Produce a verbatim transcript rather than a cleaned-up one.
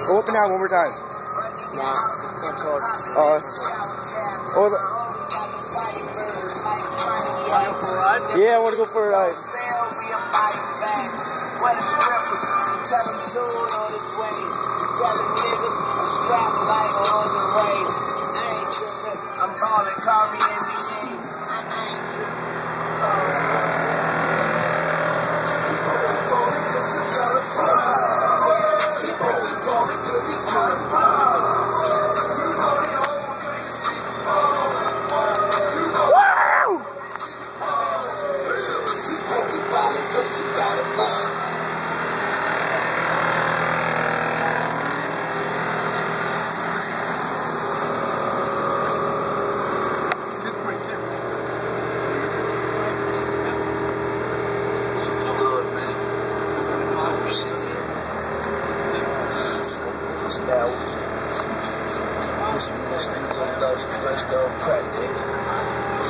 Go up and down one more time. Nah, can't talk. Uh, oh, the, yeah, I want to go for a ride. I'm calling, call me N B A. Now, this this nigga's on love, fresh dog, crack, nigga.